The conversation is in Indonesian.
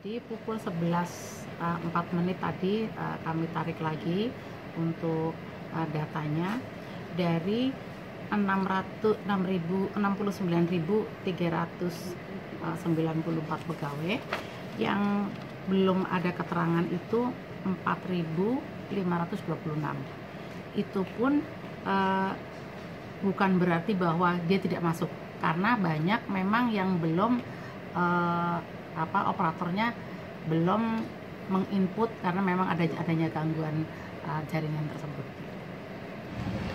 Jadi pukul 11.04 tadi kami tarik lagi untuk datanya dari 69.394 pegawai yang belum ada keterangan itu 4.526. Itu pun bukan berarti bahwa dia tidak masuk, karena banyak memang yang belum operatornya belum menginput karena memang adanya gangguan jaringan tersebut.